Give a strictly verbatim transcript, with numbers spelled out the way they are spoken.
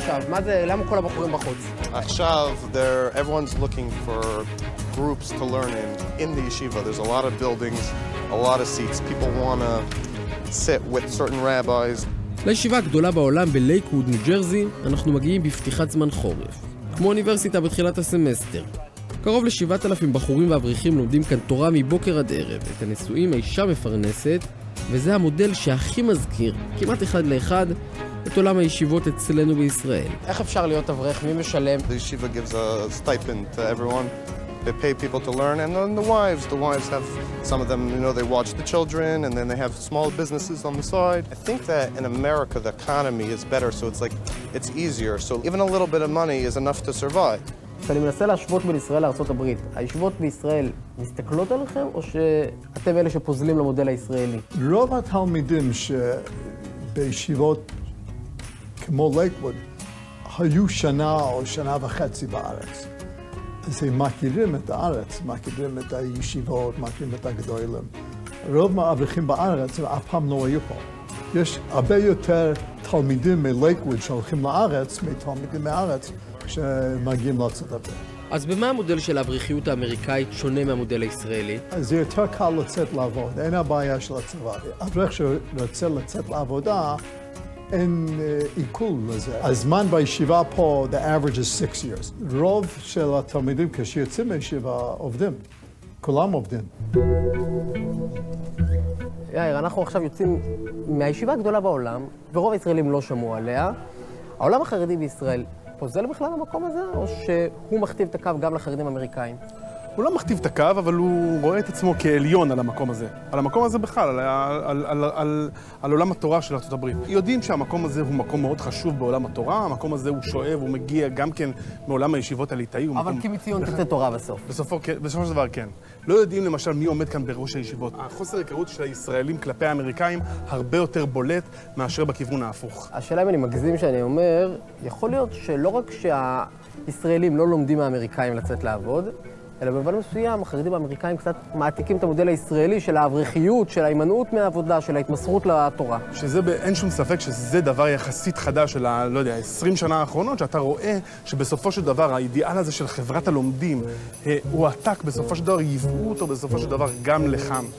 עכשיו? מה זה, למה כל הבחורים בחוץ? עכשיו, everyone's looking for groups to learn in in the yeshiva. There's a lot of buildings, a lot of seats. People want to sit with certain rabbis. לישיבה הגדולה בעולם בלייקווד, ניו ג'רזי, אנחנו מגיעים בפתיחת זמן חורף. כמו אוניברסיטה בתחילת הסמסטר. קרוב ל-שבעת אלפים בחורים ואברכים לומדים כאן תורה מבוקר עד ערב. את הנישואים האישה מפרנסת, וזה המודל שהכי מזכיר, כמעט אחד לאחד, את עולם הישיבות אצלנו בישראל. איך אפשר להיות אברך? מי משלם? The yeshiva gives a stipend to everyone. They pay people to learn, and then the wives. The wives have, some of them, you know, they watch the children, and then they have small businesses on the side. I think that in America, the economy is better, so it's like, it's easier. So even a little bit of money is enough to survive. כשאני מנסה להשוות בין ישראל לארצות הברית, הישיבות בישראל מסתכלות עליכם, או שאתם אלה שפוזלים למודל הישראלי? רוב התלמידים שבישיבות כמו לייקווד היו שנה או שנה וחצי בארץ. אז הם מכירים את הארץ, מכירים את הישיבות, מכירים את הגדולים. רוב מהאברכים בארץ אף פעם לא היו פה. יש הרבה יותר תלמידים מלייקווד שהולכים לארץ, מתלמידים מהארץ, שמגיעים לארצות הברית. אז במה המודל של האברכיות האמריקאית שונה מהמודל הישראלי? אז זה יותר קל לצאת לעבוד, אין הבעיה של הצבא. אברך שרוצה לצאת לעבודה, אין עיכול לזה. הזמן בישיבה פה, the average is six years. רוב של התלמידים כשיוצאים מהישיבה עובדים. כולם עובדים. יאיר, אנחנו עכשיו יוצאים מהישיבה הגדולה בעולם, ורוב הישראלים לא שמעו עליה. העולם החרדי בישראל פוזל בכלל למקום הזה, או שהוא מכתיב את הקו גם לחרדים האמריקאים? הוא לא מכתיב את הקו, אבל הוא רואה את עצמו כעליון על המקום הזה. על המקום הזה בכלל, על, על, על, על, על עולם התורה של ארצות הברית. יודעים שהמקום הזה הוא מקום מאוד חשוב בעולם התורה, המקום הזה הוא שואב, הוא מגיע גם כן מעולם הישיבות הליטאי. אבל מקום... כמציון תצא תורה בסוף. בסופו, בסופו של דבר כן. לא יודעים למשל מי עומד כאן בראש הישיבות. החוסר היכרות של הישראלים כלפי האמריקאים הרבה יותר בולט מאשר בכיוון ההפוך. השאלה אם אני מגזים שאני אומר, יכול להיות שלא רק שהישראלים לא לומדים מהאמריקאים לצאת לעבוד, אלא במובן מסוים, החרדים האמריקאים קצת מעתיקים את המודל הישראלי של האברכיות, של ההימנעות מהעבודה, של ההתמסרות לתורה. שזה, אין שום ספק שזה דבר יחסית חדש של ה, לא יודע, עשרים שנה האחרונות, שאתה רואה שבסופו של דבר, האידיאל הזה של חברת הלומדים, הוא עתק, בסופו של דבר ייבאו אותו בסופו של דבר גם לכאן.